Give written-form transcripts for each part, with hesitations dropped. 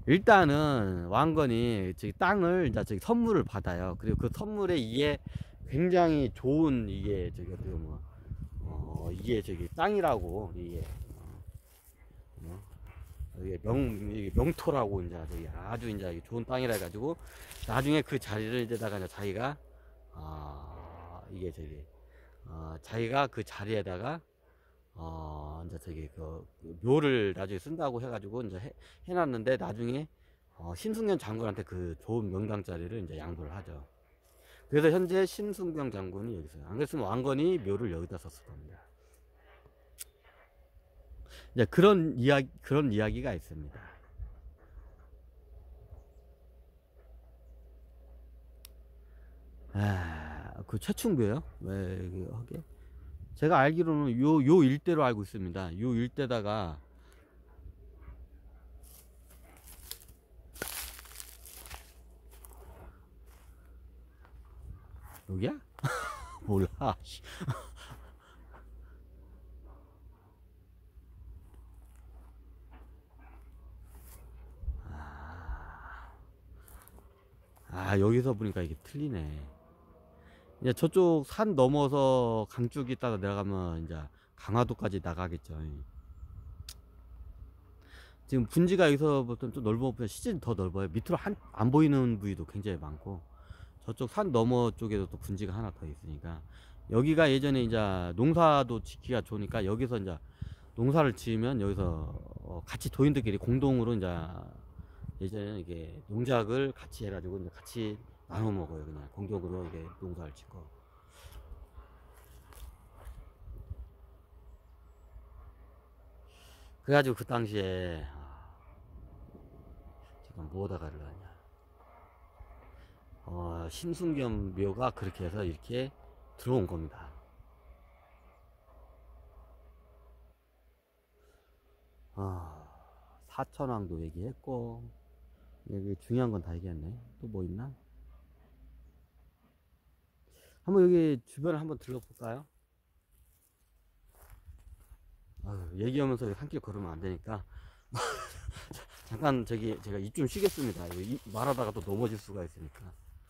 일단은 왕건이 저기 땅을 이제 저기 선물을 받아요. 그리고 그 선물에 이게 굉장히 좋은 이게 저기 어떻게 뭐 이게 저기 땅이라고 이게 어, 이게 이게 명토라고 이제 저기 아주 이제 좋은 땅이라 해가지고 나중에 그 자리를 이제다가 이제 자기가 이게 저기 자기가 그 자리에다가 이제 저기 그 묘를 나중에 쓴다고 해가지고 이제 해놨는데 나중에 심승년 장군한테 그 좋은 명당 자리를 이제 양도를 하죠. 그래서 현재 심승경 장군이 여기서, 안 그랬으면 왕건이 묘를 여기다 썼을 겁니다. 이제 그런 이야기가 있습니다. 그 최충묘요? 왜 하게? 제가 알기로는 요 일대로 알고 있습니다. 요 일대다가 여기야? 몰라. 여기서 보니까 이게 틀리네. 이제 저쪽 산 넘어서 강 쪽이 따라 내려가면 이제 강화도까지 나가겠죠. 지금 분지가 여기서부터 좀 넓어보면 시즌 더 넓어요. 밑으로 안 보이는 부위도 굉장히 많고, 저쪽 산 너머 쪽에도 또 분지가 하나 더 있으니까, 여기가 예전에 이제 농사도 짓기가 좋으니까 여기서 이제 농사를 지으면 여기서 같이 도인들끼리 공동으로 이제 예전에 이게 농작을 같이 해가지고 이제 같이 나눠 먹어요. 그냥 공동으로 이게 농사를 짓고. 그래가지고 그 당시에 잠깐 뭐하다가를 하냐, 신순겸 묘가 그렇게 해서 이렇게 들어온 겁니다. 사천왕도 얘기했고, 여기 중요한 건 다 얘기했네. 또 뭐 있나? 한번 여기 주변을 한번 들러볼까요? 얘기하면서 산길 걸으면 안 되니까 잠깐 저기 제가 입 좀 쉬겠습니다. 말하다가 또 넘어질 수가 있으니까.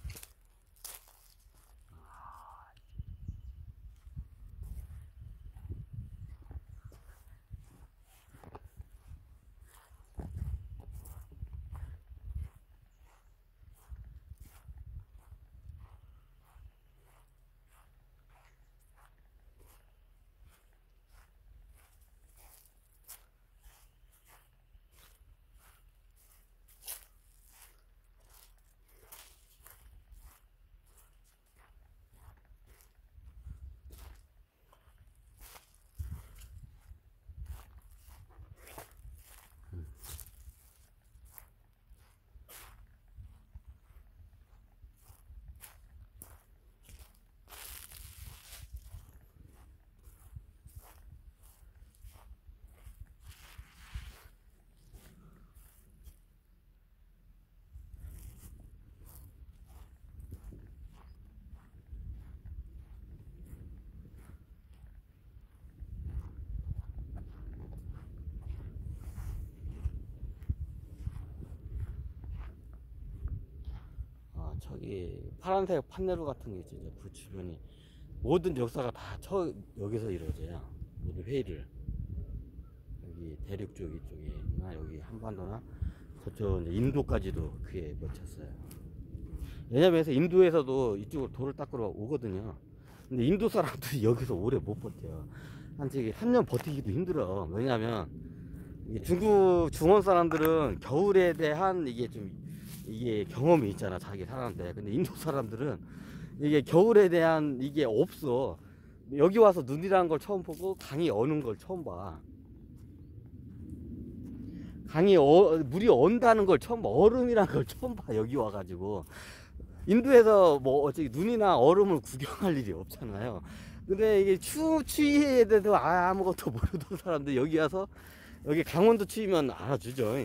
저기 파란색 판네루 같은 게 있죠. 그 주변이 모든 역사가 다 여기서 이루어져요. 모든 회의를 여기 대륙 쪽 이쪽이나 여기 한반도나 저쪽 이제 인도까지도 그게 거쳤어요. 왜냐면 인도에서도 이쪽으로 돌을 닦으러 오거든요. 근데 인도 사람들이 여기서 오래 못 버텨요. 한 저기 3년 버티기도 힘들어. 왜냐면 중국 중원 사람들은 겨울에 대한 이게 경험이 있잖아, 자기 살았는데. 근데 인도 사람들은 이게 겨울에 대한 이게 없어. 여기 와서 눈이라는 걸 처음 보고 강이 어는 걸 처음 봐. 물이 언다는 걸 처음 봐. 얼음이라는 걸 처음 봐, 여기 와가지고. 인도에서 뭐 어차피 눈이나 얼음을 구경할 일이 없잖아요. 근데 이게 추위에 대해서 아무것도 모르던 사람들 여기 와서, 여기 강원도 추위면 알아주죠.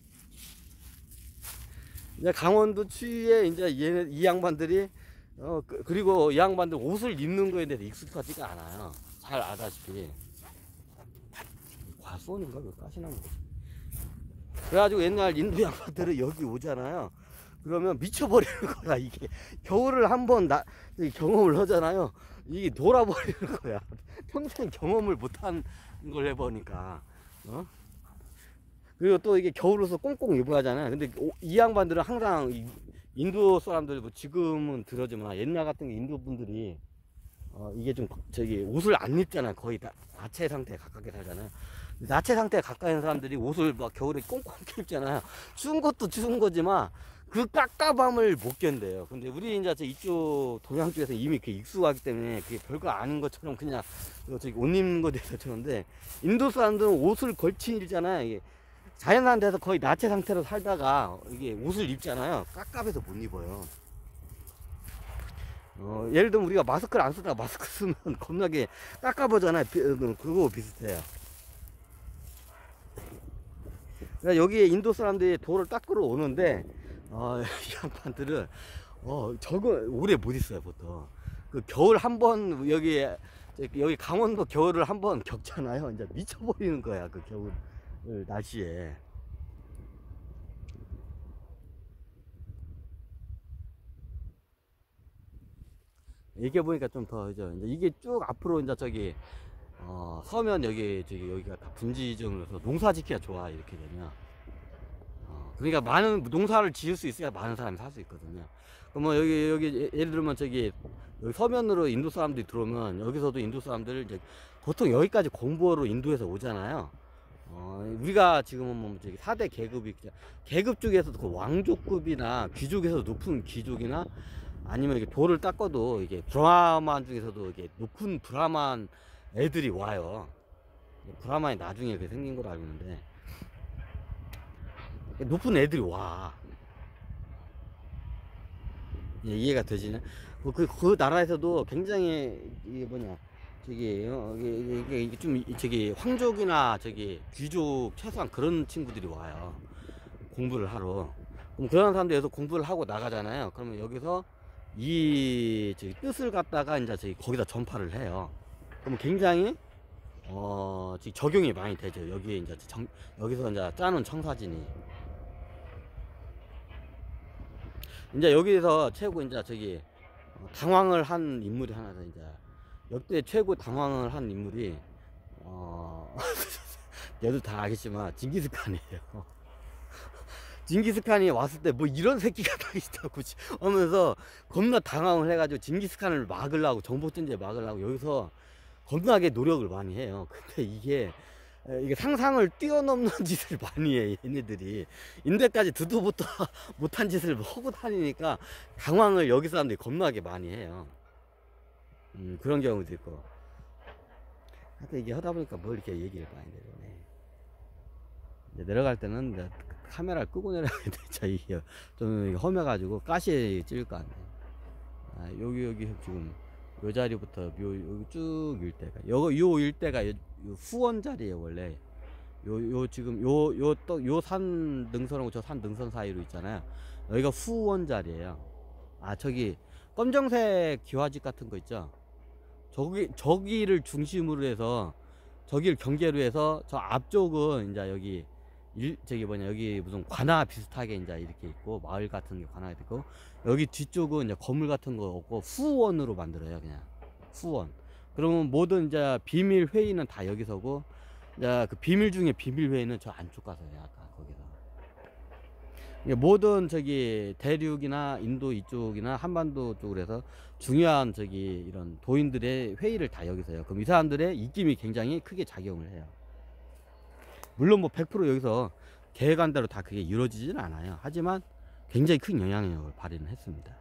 이제 강원도 추위에 이제 이 양반들이 그리고 이 양반들 옷을 입는 거에 대해서 익숙하지가 않아요. 잘 아다시피. 과수원인가? 그 가시나무. 그래가지고 옛날 인도 양반들은 여기 오잖아요. 그러면 미쳐버리는 거야. 이게 겨울을 한번 경험을 하잖아요. 이게 돌아버리는 거야. 평생 경험을 못한 걸 해보니까. 어? 그리고 또 이게 겨울로서 꽁꽁 입어야 하잖아요. 근데 이 양반들은 항상 인도 사람들, 뭐 지금은 들어지만 옛날 같은 게 인도 분들이 이게 좀 저기 옷을 안 입잖아요. 거의 다 나체 상태에 가깝게 살잖아요. 나체 상태에 가까이 있는 사람들이 옷을 막 겨울에 꽁꽁 입잖아요. 추운 것도 추운 거지만 그 깝깝함을 못 견뎌요. 근데 우리 이제 이쪽 동양 쪽에서 이미 그 익숙하기 때문에 그게 별거 아닌 것처럼 그냥 저기 옷 입는 거 돼서 저런데, 인도 사람들은 옷을 걸치잖아요. 이게 자연한 데서 거의 나체 상태로 살다가 이게 옷을 입잖아요. 깝깝해서 못 입어요. 예를 들면 우리가 마스크를 안 쓰다가 마스크 쓰면 겁나게 깝깝하잖아요. 그거 비슷해요. 그러니까 여기에 인도 사람들이 돌을 닦으러 오는데, 이 양반들은 저거 오래 못 있어요. 보통 그 겨울 한번 여기 강원도 겨울을 한번 겪잖아요. 이제 미쳐버리는 거야. 그 겨울 날씨에. 이렇게 보니까 좀 더 이제 이게 쭉 앞으로 이제 저기 서면 여기가 다 분지점으로서 농사 짓기가 좋아. 이렇게 되면 그러니까 많은 농사를 지을 수 있어야 많은 사람이 살 수 있거든요. 그럼 뭐 여기 예를 들면 저기 여기 서면으로 인도 사람들이 들어오면 여기서도 인도 사람들 이제 보통 여기까지 공부하러 인도에서 오잖아요. 우리가 지금은 뭐 저기 4대 계급 중에서도 그 왕족급이나 귀족에서 높은 귀족이나 아니면 이게 돌을 닦아도 이게 브라만 중에서도 이게 높은 브라만 애들이 와요. 브라만이 나중에 그렇게 생긴 걸로 알고 있는데 높은 애들이 와. 예, 이해가 되시네. 그 나라에서도 굉장히 이게 뭐냐 저기 이게 좀 저기 황족이나 저기 귀족 최소한 그런 친구들이 와요. 공부를 하러. 그럼 그런 사람들에서 공부를 하고 나가잖아요. 그러면 여기서 이 저기 뜻을 갖다가 이제 저기 거기다 전파를 해요. 그럼 굉장히 지금 적용이 많이 되죠. 여기에 이제 여기서 이제 짜는 청사진이 이제 여기서 최고 이제 저기 당황을 한 인물이 하나다. 이제 역대 최고 당황을 한 인물이 얘도 다 알겠지만 징기스칸이에요. 징기스칸이 왔을 때 뭐 이런 새끼가 다 있다고 하면서 겁나 당황을 해가지고 징기스칸을 막으려고, 정복전제 막으려고 여기서 겁나게 노력을 많이 해요. 근데 이게 상상을 뛰어넘는 짓을 많이 해. 얘네들이 인대까지 듣도 못한 짓을 하고 다니니까 당황을 여기 사람들이 겁나게 많이 해요. 그런 경우도 있고. 하여튼 이게 하다 보니까 뭐 이렇게 얘기를 많이 되네. 이제 내려갈 때는 이제 카메라를 끄고 내려가야 돼. 자, 이게 좀 험해가지고 가시에 찍을 거 같네. 여기 지금 요 자리부터 여기 쭉 일대가 요 일대가 후원 자리에요. 원래 지금 요 산 능선하고 저 산 능선 사이로 있잖아요. 여기가 후원 자리에요. 저기 검정색 기와집 같은 거 있죠. 저기를 중심으로 해서 저기를 경계로 해서 저 앞쪽은 이제 여기 저기 뭐냐 여기 무슨 관아 비슷하게 이제 이렇게 있고 마을 같은 게 관아가 있고, 여기 뒤쪽은 이제 건물 같은 거 없고 후원으로 만들어요. 그냥 후원. 그러면 모든 이제 비밀 회의는 다 여기서고, 이제 그 비밀 중에 비밀 회의는 저 안쪽 가서 해요. 아까 거기서 모든 저기 대륙이나 인도 이쪽이나 한반도 쪽으로 해서 중요한 저기 이런 도인들의 회의를 다 여기서 해요. 그럼 이 사람들의 입김이 굉장히 크게 작용을 해요. 물론 뭐 100% 여기서 계획한 대로 다 그게 이루어지지는 않아요. 하지만 굉장히 큰 영향력을 발휘는 했습니다.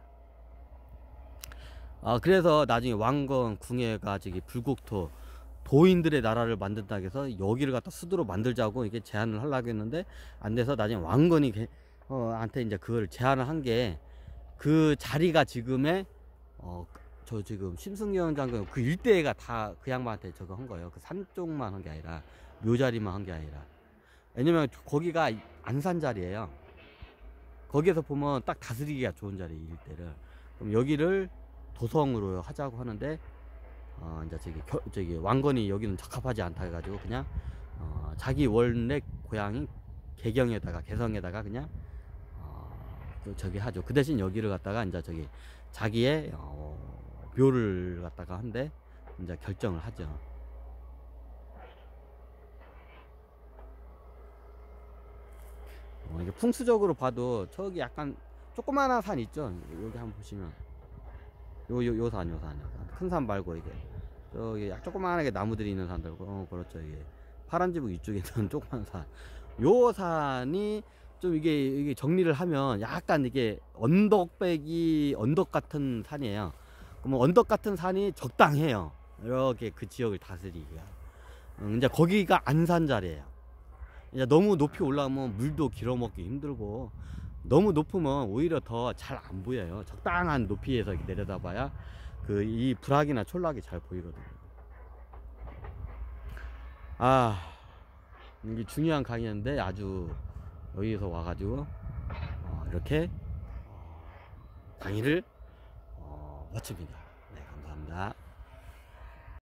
그래서 나중에 왕건 궁예가 저기 불국토 도인들의 나라를 만든다 해서 여기를 갖다 수도로 만들자고 이게 제안을 하려고 했는데 안 돼서 나중에 왕건이 한테 이제 그걸 제안을 한 게, 그 자리가 지금의 저 지금 심승경 장군 그 일대가 다 그 양반한테 저거 한 거예요. 그 산 쪽만 한 게 아니라 묘자리만 한 게 아니라. 왜냐면 거기가 안산 자리예요. 거기에서 보면 딱 다스리기가 좋은 자리, 일대를. 그럼 여기를 도성으로 하자고 하는데 이제 저기 왕건이 여기는 적합하지 않다 해가지고 그냥 자기 원래 고향인 개경에다가 개성에다가 그냥 또 저기 하죠. 그 대신 여기를 갖다가 이제 저기 자기의 묘를 갖다가 한데 이제 결정을 하죠. 이게 풍수적으로 봐도 저기 약간 조그마한 산 있죠. 여기 한번 보시면 요 산 큰 산 말고 이게 저기 조그마하게 나무들이 있는 산들 그렇죠. 이게 파란지북 이쪽에 있는 조그만 산, 요 산이 좀 이게 정리를 하면 약간 이게 언덕 같은 산이에요. 그러면 언덕 같은 산이 적당해요. 이렇게 그 지역을 다스리기가. 이제 거기가 안산자리예요. 이제 너무 높이 올라가면 물도 길어먹기 힘들고, 너무 높으면 오히려 더 잘 안 보여요. 적당한 높이에서 이렇게 내려다봐야 그 이 불악이나 촌락이 잘 보이거든요. 이게 중요한 강의인데 아주 여기서 와가지고 이렇게 강의를 마칩니다. 네, 감사합니다.